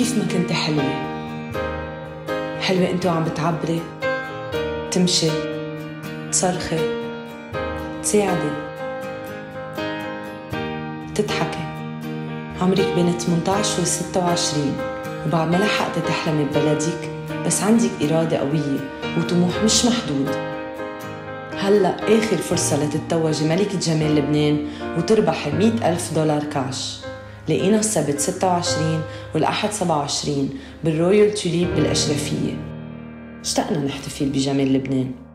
كيف ما كنت حلوة. حلوة انت وعم بتعبري، تمشي، تصرخي، تساعدي، تضحكي. عمرك بين 18 و 26 وبعد ما لحقتي تحلمي ببلدك، بس عندك إرادة قوية وطموح مش محدود. هلأ آخر فرصة لتتوجي ملكة جمال لبنان وتربحي $100,000 كاش. لقينا السبت 26 والأحد 27 بالرويال توليب بالأشرفية. اشتقنا نحتفل بجمال لبنان.